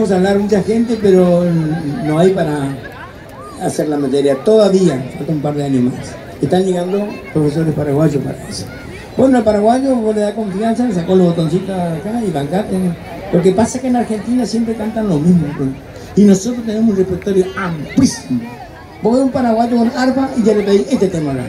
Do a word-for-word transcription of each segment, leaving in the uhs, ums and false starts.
podemos hablar mucha gente, pero no hay para hacer la materia todavía, falta un par de años más. Están llegando profesores paraguayos para eso. Bueno, el paraguayo vos le da confianza, sacó los botoncitos acá y bancate. Lo que pasa es que en Argentina siempre cantan lo mismo, pues. Y nosotros tenemos un repertorio amplísimo. Vos ves un paraguayo con arpa y ya le pedís este tema acá.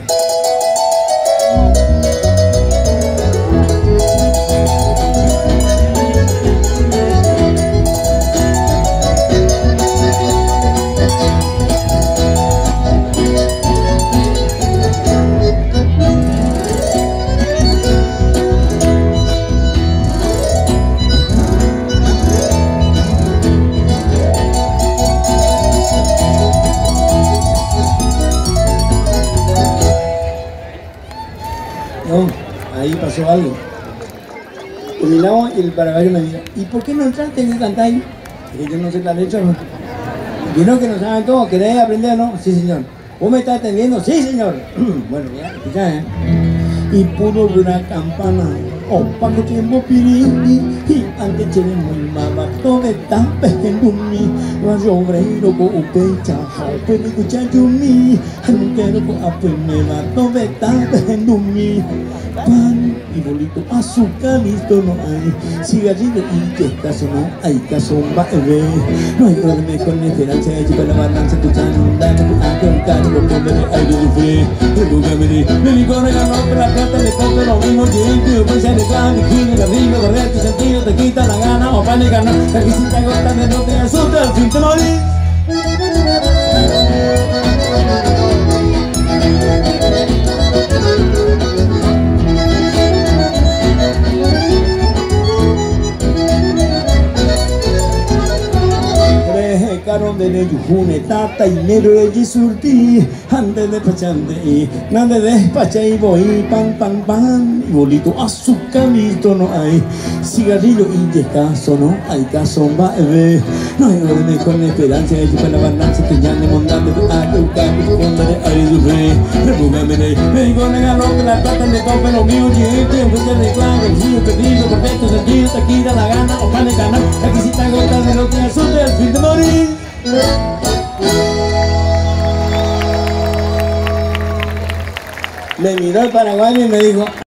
No, ahí pasó algo. Terminamos y el paraguayo me dijo, ¿y por qué no entraste y cantáis? Y yo no sé la letra, ¿no? Y no, que no saben todo, ¿querés aprender o no? Sí, señor. ¿Vos me estás atendiendo? Sí, señor. Bueno, ya, escuchá, ¿eh? Y puro una campana, oh, paco tiempo pirindi, y antes chere muy mama, todo está pendumi, rayo obreiro con upecha, pero escucha yumi, anquero con apemela, todo está pendumi, pan y bolito, azúcar, listo no hay, cigarrillo y que caso no hay, caso va a ver, no hay problema con esperanza, hecho para la balanza, escuchando un daño, a que un cargo, con el aire de frío, el lugar me di, me digo, regaló que la plata le compro lo mismo que yo, pues ya le clavo, mi gino, el amigo, correr tu sentido, te quita la gana, o pan y ganar, la visita gota de no te asusta, al fin te morís. De Yujune, tata y negro de surti, antes de pachante y nada de despacha y voy, pan, pan, pan, y bolito, azúcar, listo no hay, cigarrillo y de caso no hay, caso va a ver, no hay orden con esperanza, y para la balanza que ya me mondando, a que buscar, cuando le hay dulce, repúgame de, me digo, negalo que la plata le compra lo mío, y este, un de reclamo, el río perdido, perfecto sentido, te quita la gana, o pan de ganar, aquí si te gota de lo que asusta, al fin de morir. Me miró el paraguayo y me dijo